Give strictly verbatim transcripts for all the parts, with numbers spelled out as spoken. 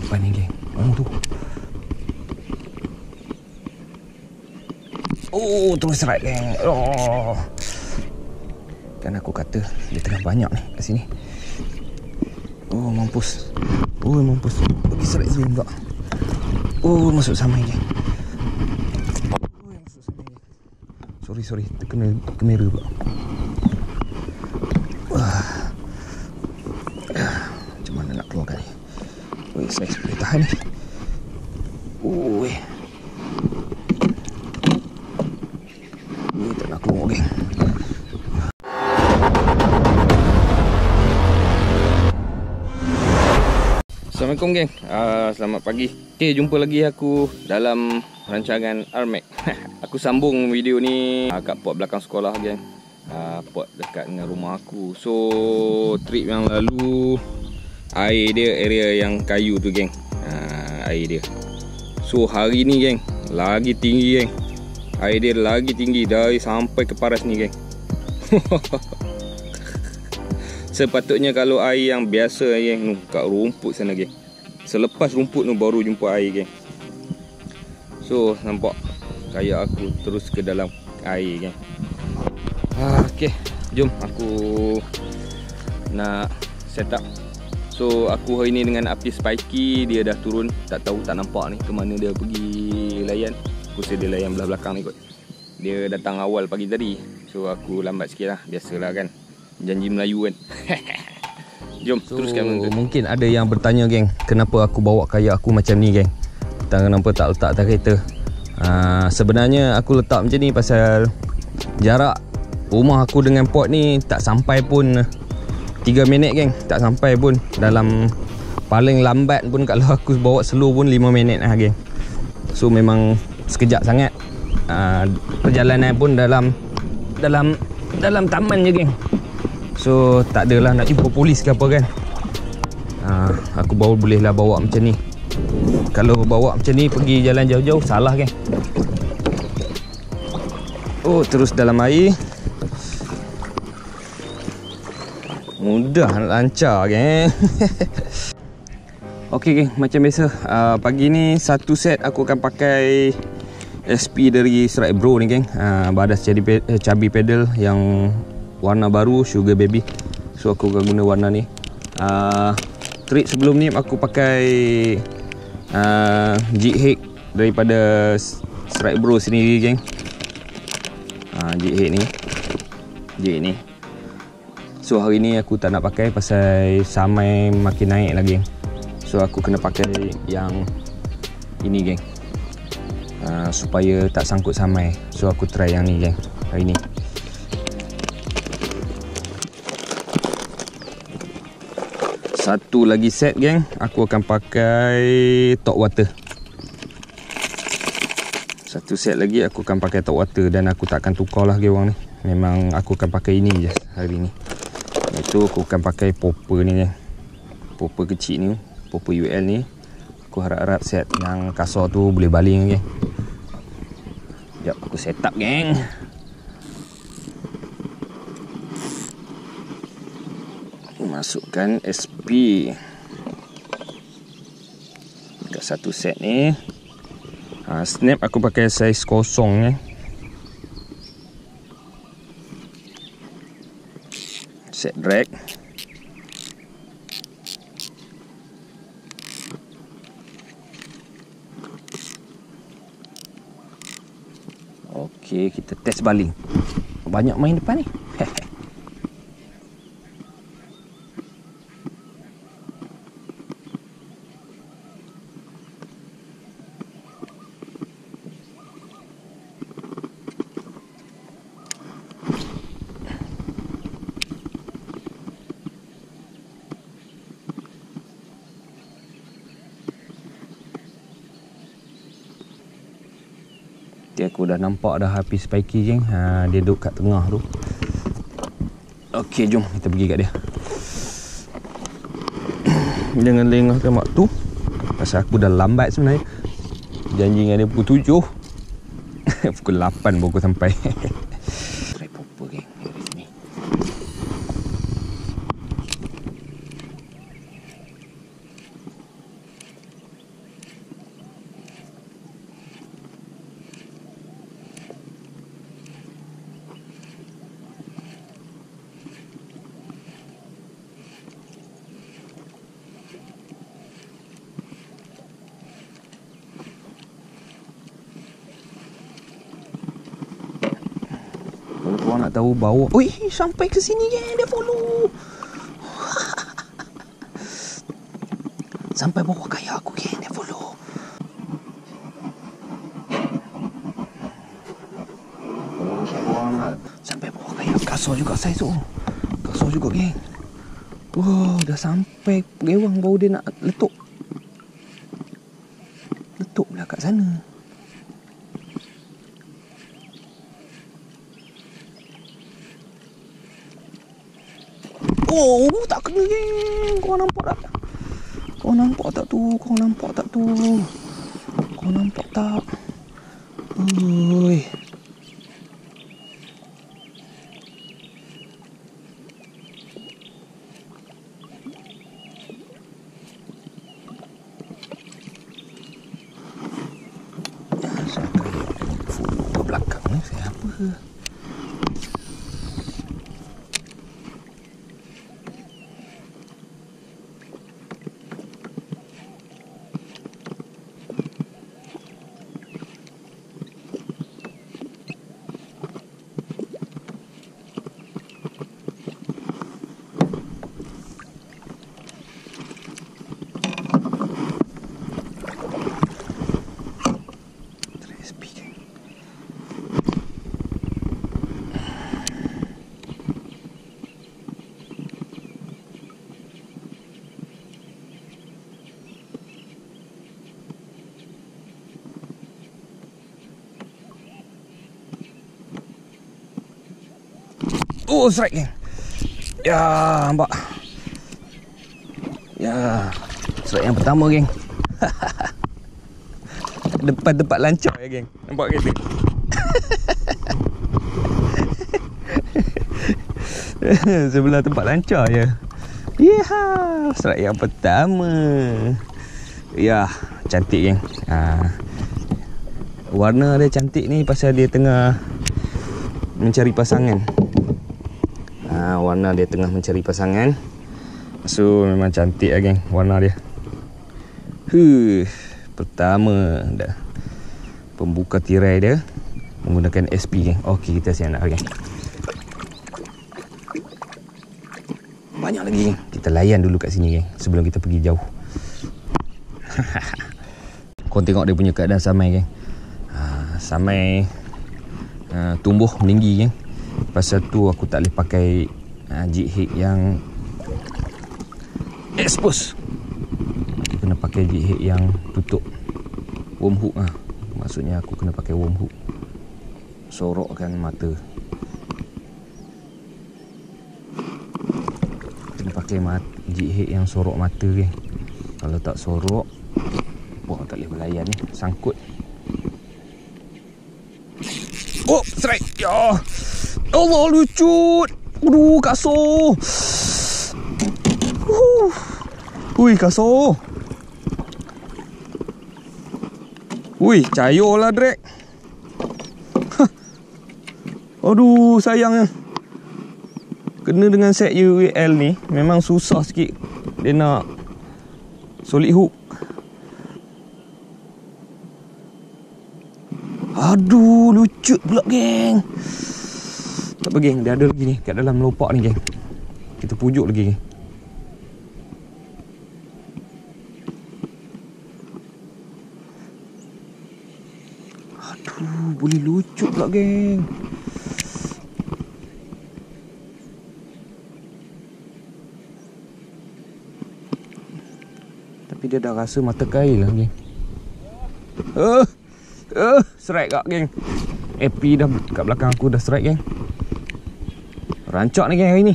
depan ni, geng. Oh tu. Oh, terus right, geng. Oh. Kan aku kata dia tengah banyak ni kat sini. Oh, mampus. Oh, mampus. Pergi strike sini pula. Oh, masuk samai, geng. Oh, masuk samai, geng. Sorry, sorry. Terkena kamera pula. Wah. Macam mana nak keluarkan ni? Weh, saya boleh tahan ni. Oh, weh. Weh, tak nak keluar, geng. Assalamualaikum, geng. Uh, selamat pagi. Okay, jumpa lagi aku dalam rancangan R M A C. Aku sambung video ni uh, kat port belakang sekolah, geng. Uh, port dekat dengan rumah aku. So, trip yang lalu air dia area yang kayu tu, geng. Uh, air dia. So, hari ni, geng, lagi tinggi, geng. Air dia lagi tinggi dari sampai ke paras ni, geng. Sepatutnya kalau air yang biasa, geng, kat rumput sana, geng. Selepas rumput tu baru jumpa air, geng. So, nampak kayak aku terus ke dalam air, geng. ah, Okay, jom aku nak set up. So, aku hari ni dengan api spiky. Dia dah turun. Tak tahu, tak nampak ni ke mana dia pergi layan. Aku rasa dia layan belah belakang ni kot. Dia datang awal pagi tadi. So, aku lambat sikit lah. Biasalah kan, janji Melayu kan. Jom, so, teruskan menonton. Mungkin ada yang bertanya, geng, kenapa aku bawa kayak aku macam ni, geng. Dan kenapa tak letak atas kereta. uh, Sebenarnya aku letak macam ni pasal jarak rumah aku dengan port ni tak sampai pun tiga minit, geng. Tak sampai pun. Dalam paling lambat pun kalau aku bawa slow pun lima minit lah, geng. So memang sekejap sangat. uh, Perjalanan pun dalam Dalam Dalam taman je, geng. So tak adalah nak jumpa polis ke apa kan. ha, Aku baru bolehlah bawa macam ni. Kalau bawa macam ni pergi jalan jauh-jauh salah, geng. Oh, terus dalam air. Mudah, lancar, geng. Okey, geng, macam biasa, uh, pagi ni satu set aku akan pakai S P dari Strike Bro ni, geng. uh, Badas cabi, cabi pedal yang warna baru, Sugar Baby. So aku akan guna warna ni. uh, Trip sebelum ni aku pakai uh, jig head daripada Strike Bro sendiri, geng. uh, Jig head ni, jig ni. So hari ni aku tak nak pakai pasal samai makin naik lagi, geng. So aku kena pakai yang ini, geng. uh, Supaya tak sangkut samai. So aku try yang ni, geng, hari ni. Satu lagi set, geng, aku akan pakai top water. Satu set lagi aku akan pakai top water. Dan aku tak akan tukar lah, geng, orang ni. Memang aku akan pakai ini je hari ni. Itu aku akan pakai popper ni, geng. Popper kecil ni, popper U L ni. Aku harap-harap set yang kasar tu boleh baling, geng. Sekejap aku set up, geng. Masukkan S P dekat satu set ni. ha, Snap aku pakai saiz kosong ni. Set drag. Okey, kita test baling. Banyak main depan ni. Aku dah nampak dah api spiky, geng. ha, Dia duduk kat tengah tu. Okey, jom kita pergi kat dia. Jangan lengahkan waktu pasal aku dah lambat sebenarnya. Janji dengan dia pukul tujuh. Pukul lapan baru aku sampai. Try popper, geng, dari sini. nak tahu bawah. Ui, sampai ke sini geng, dia follow. Sampai bawah kayak aku geng, dia follow. Sampai bawah kayak kasar juga saya tu. Kasar juga geng. Wow, dah sampai gewang baru dia nak letup. Letup pula kat sana. Oh, tak kena geng. Kau nampak tak? Kau nampak tak tu? Kau nampak tak tu? Kau nampak tak? Oi. Belakang ni siapa? Oh, strike geng. Ya, nampak. Ya, strike yang pertama geng. Depan tempat lancar ya geng. Nampak gitu. Sebelah tempat lancar je. Ya, strike yang pertama. Ya, cantik geng. Ha. Warna dia cantik ni pasal dia tengah mencari pasangan. Ha, warna dia tengah mencari pasangan. So memang cantik lah geng warna dia. Huh, pertama dah. Pembuka tirai dia menggunakan S P geng. Okey, kita siap nak geng. Banyak lagi geng. Kita layan dulu kat sini geng sebelum kita pergi jauh. Kau tengok dia punya keadaan samai geng. Ha, samai ha, tumbuh meninggi geng. Pasal tu aku tak boleh pakai uh, jig head yang expose. Aku kena pakai jig head yang tutup worm hook lah. Maksudnya aku kena pakai worm hook, sorokkan mata. Kena pakai mat jig head yang sorok mata kan. Kalau tak sorok, wah tak boleh berlayan ni, sangkut. Oh, strike. Ya Allah, lucu. Aduh, kasar. Uh. Ui, kasar. Ui, cayo lah drag. Aduh, sayangnya. Kena dengan set U A L ni memang susah sikit. Dia nak solid hook. Aduh, lucu pula geng. Tak apa geng, dia ada lagi ni kat dalam lopak ni geng. Kita pujuk lagi geng. Aduh, boleh lucu pula geng. Tapi dia dah rasa mata kail lah geng. Uh, uh, strike kak geng. A P dah kat belakang aku dah strike geng. Rancak ni geng hari ni.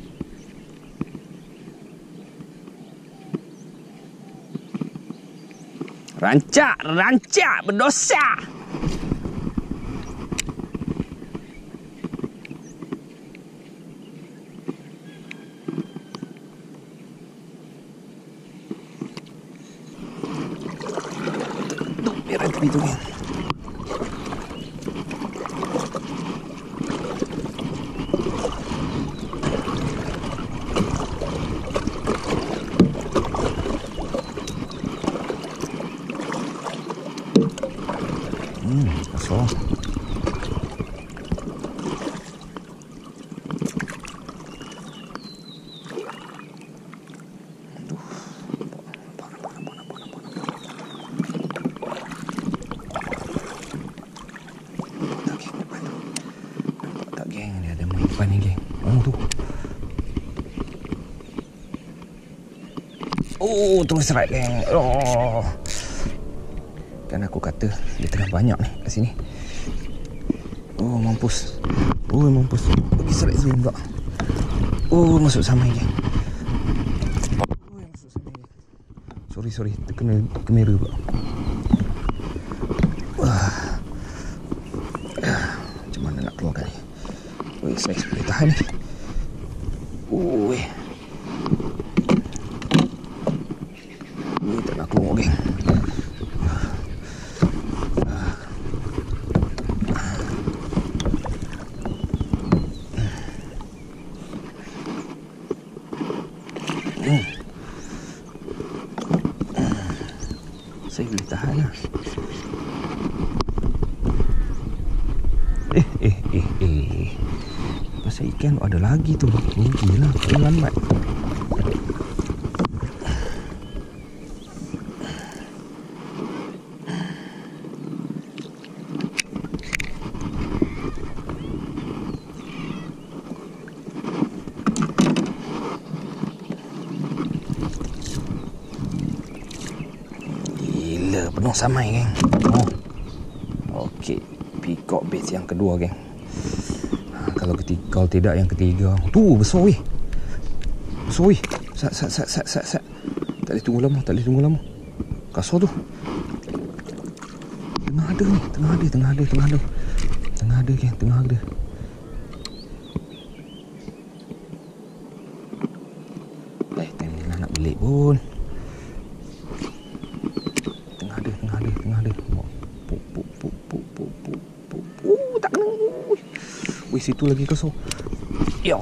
Rancak, rancak, berdosa. Tuh, biar tepi tu geng. Hmm, kasar. Oh, terus strike geng. Oh. Kan aku kata dia tengah banyak ni kat sini. Oh, mampus. Oh, mampus. Bagi strike zoom pula. Oh, masuk samai geng. Oh, masuk samai geng. Sorry, sorry. Terkena kamera pula. Wah. Macam mana nak keluarkan ni? Weh, saya boleh tahan ni. Oh, weh. Ni tak nak keluar geng. Hmm. Saya boleh tahan lah. Eh, eh, eh, eh. Pasal ikan ada lagi tu. Rugilah, dia lambat. Gila, penuh samai geng. Oh. Okey, peacock bait yang kedua geng. Ha, kalau ketiga, kalau tidak yang ketiga. Tu besar weh. Besar weh. Sat sat sat sat sat sat. Tak boleh tunggu lama, tak boleh tunggu lama. Kasar tu. Tengah ada ni, tengah ada, tengah ada, tengah ada. Tengah ada geng, tengah ada. Eh, tengah nak belik pun. Tengah ada, tengah ada, tengah ada. Puk puk puk puk puk puk puk. Oh, tak kena. Wih, situ lagi kasar. Ya.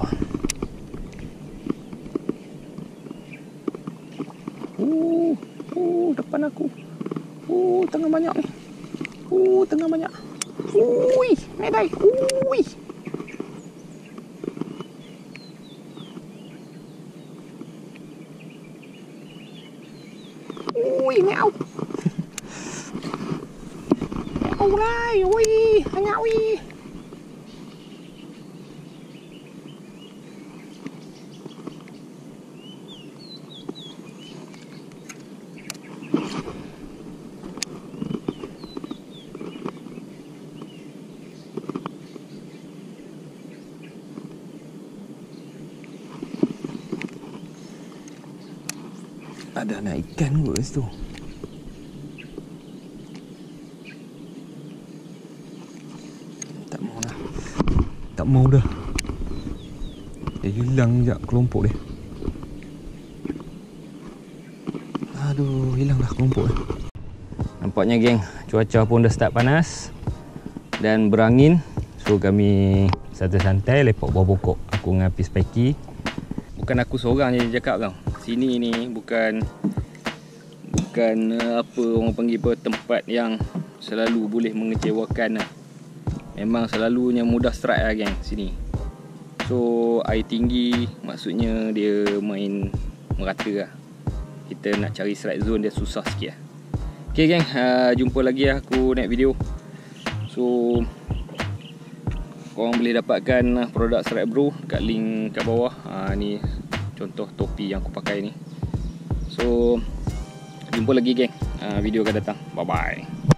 Uh, uh, depan aku. Uh, tengah banyak ni. Uh, tengah banyak. Ui, medai. Ui. Ui, meow. Meow lah. Ui, hanya ui. Ada anak ikan kot kat situ. Tak mau dah. Tak mau dah. Dia hilang sekejap kelompok dia. Aduh, hilang dah kelompok dia. Nampaknya geng, cuaca pun dah start panas dan berangin. So kami santai-santai lepak bawah pokok. Aku dengan Hafiz Paiki. Bukan aku seorang je cakap tau. Sini ni bukan bukan uh, apa orang panggil apa, tempat yang selalu boleh mengecewakan lah. Memang selalunya mudah strike lah geng sini. So air tinggi maksudnya dia main merata lah. Kita nak cari strike zone dia susah sikit lah. Okay geng, uh, jumpa lagi lah aku next video. So korang boleh dapatkan produk Strike Bro kat link kat bawah. uh, Ni contoh topi yang aku pakai ni. So jumpa lagi geng, uh, video akan datang. Bye bye.